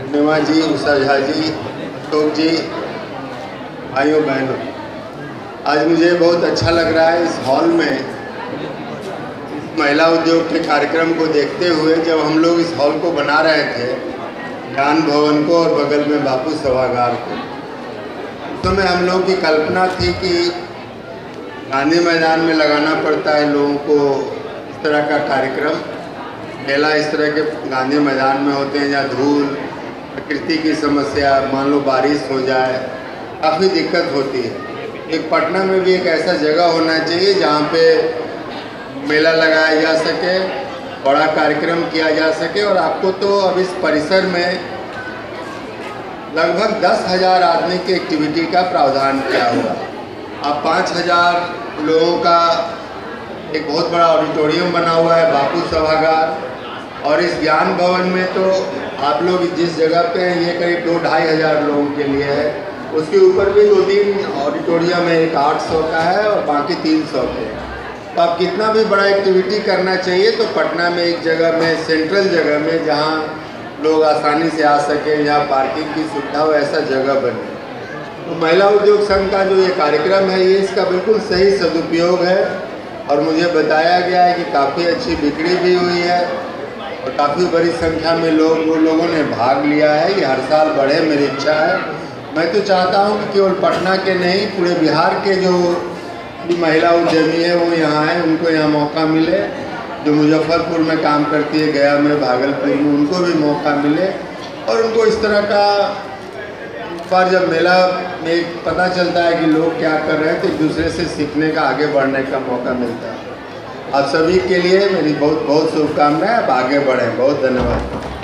पूर्णिमा जी, उषा झा जी, अशोक जी, भाइयों बहनों, आज मुझे बहुत अच्छा लग रहा है इस हॉल में इस महिला उद्योग के कार्यक्रम को देखते हुए। जब हम लोग इस हॉल को बना रहे थे, ज्ञान भवन को और बगल में बापू सभागार को, तो में हम लोग की कल्पना थी कि गांधी मैदान में लगाना पड़ता है लोगों को इस तरह का कार्यक्रम। मेला इस तरह के गांधी मैदान में होते हैं जहाँ धूल, प्रकृति की समस्या, मान लो बारिश हो जाए, काफ़ी दिक्कत होती है। एक पटना में भी एक ऐसा जगह होना चाहिए जहाँ पे मेला लगाया जा सके, बड़ा कार्यक्रम किया जा सके। और आपको तो अब इस परिसर में लगभग 10,000 आदमी की एक्टिविटी का प्रावधान किया हुआ। अब 5,000 लोगों का एक बहुत बड़ा ऑडिटोरियम बना हुआ है, बापू सभागार। और इस ज्ञान भवन में तो आप लोग जिस जगह पे हैं ये करीब 2-2,500 लोगों के लिए है। उसके ऊपर भी 2-3 ऑडिटोरियम है, एक 800 का है और बाकी 300 के। तो आप कितना भी बड़ा एक्टिविटी करना चाहिए तो पटना में एक जगह में, सेंट्रल जगह में, जहाँ लोग आसानी से आ सकें, जहाँ पार्किंग की सुविधा हो, ऐसा जगह बने। तो महिला उद्योग संघ का जो ये कार्यक्रम है, ये इसका बिल्कुल सही सदुपयोग है। और मुझे बताया गया है कि काफ़ी अच्छी बिक्री भी हुई है और काफ़ी बड़ी संख्या में लोगों ने भाग लिया है। ये हर साल बढ़े, मेरी इच्छा है। मैं तो चाहता हूँ कि केवल पटना के नहीं, पूरे बिहार के जो महिला उद्यमी है वो यहाँ आए, उनको यहाँ मौका मिले। जो मुजफ्फरपुर में काम करती है, गया में, भागलपुर में, उनको भी मौका मिले। और उनको इस तरह का पर जब मेला में पता चलता है कि लोग क्या कर रहे हैं तो एक दूसरे से सीखने का, आगे बढ़ने का मौका मिलता है। आप सभी के लिए मेरी बहुत बहुत शुभकामनाएं। आप आगे बढ़ें। बहुत धन्यवाद।